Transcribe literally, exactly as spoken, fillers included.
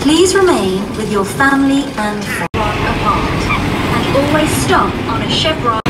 Please remain with your family and friends apart, and always stop on a chevron.